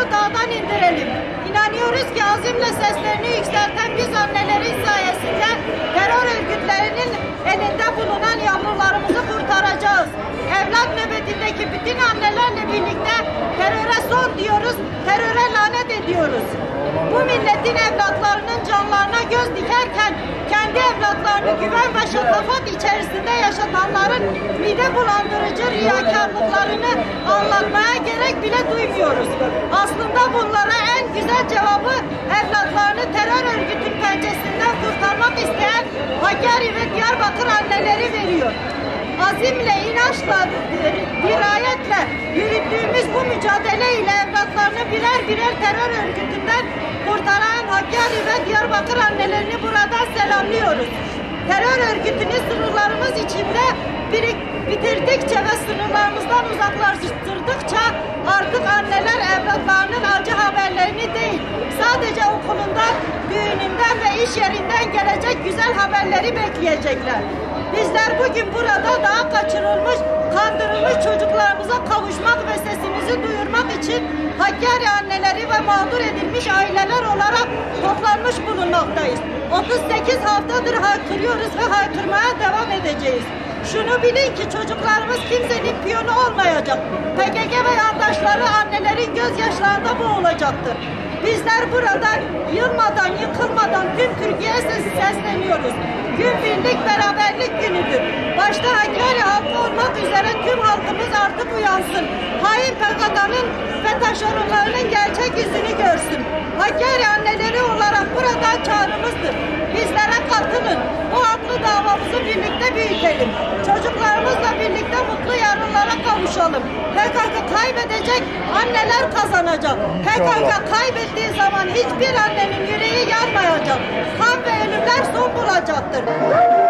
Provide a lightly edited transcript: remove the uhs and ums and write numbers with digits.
terörü dağdan indirelim. İnanıyoruz ki azimle seslerini yükselten biz annelerin sayesinde terör örgütlerinin elinde bulunan yavrularımızı kurtaracağız. Evlat nöbetindeki bütün annelerle birlikte teröre son diyoruz, teröre lanet ediyoruz. Bu milletin evlatlarının canlarına göz dikerken kendi evlatlarını güven ve şatafat içerisinde yaşatanların mide bulandırıcı riyakarlıklarını anlatmaya gerek bile duymuyoruz. Aslında bunlara en güzel cevabı evlatlarını terör örgütün pençesinden kurtarmak isteyen Hakkari ve Diyarbakır anneleri veriyor. Azimle, inançla, dirayetle yürüttüğümüz bu mücadeleyle evlatlarını birer birer terör örgütünden kurtaran Hakkari ve Diyarbakır annelerini buradan selamlıyoruz. Terör örgütünü sınırlarımız içinde bitirdikçe ve sınırlarımızdan uzaklaştırdıkça artık anneler evlatlarının acı haberlerini değil, sadece okulundan, düğününden ve iş yerinden gelecek güzel haberleri bekleyecekler. Bizler bugün burada daha kaçırılmış, kandırılmış çocuklarımıza kavuşmak ve sesimizi duyurmak için Hakkari anneleri ve mağdur edilmiş aileler olarak toplanmış bulunmaktayız. 38 haftadır haykırıyoruz ve haykırmaya devam edeceğiz. Şunu bilin ki çocuklarımız kimsenin piyonu olmayacak. PKK ve yandaşları annelerin gözyaşlarında boğulacaktır. Bizler burada yılmadan, yıkılmadan tüm Türkiye'ye sesleniyoruz. Gün birlik beraberlik günüdür. Başta Hakkari halkı olmak üzere tüm halkımız artık uyansın. Hain PKK'nın ve taşeronlarının gerçek yüzünü görsün. Hakkari anneleri olarak buradan çağrımızdır. Bizlere katılın. Bu haklı davamızı birlikte büyütelim. Çocuklarımızla birlikte mutlu yarınlara kavuşalım. PKK kaybedecek, anneler kazanacak. PKK kaybettiği zaman hiçbir annenin yüreği yanmayacak. Kan ve ölümler son bulacaktır.